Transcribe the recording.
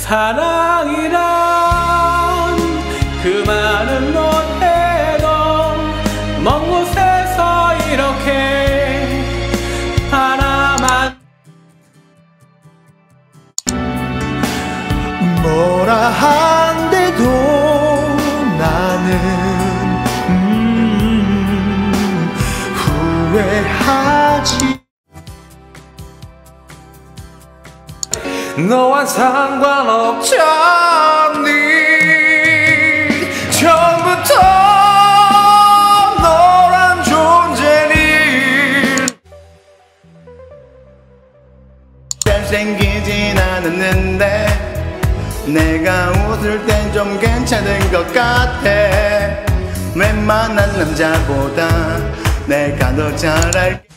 사랑이란 그 많은 노래도 먼 곳에서 이렇게 하나만 뭐라 한데도 나는 후회하지. 너와 상관없잖니 처음부터 너란 존재니 잘생기진 않았는데 내가 웃을 땐 좀 괜찮은 것 같아. 웬만한 남자보다 내가 더 잘 알게.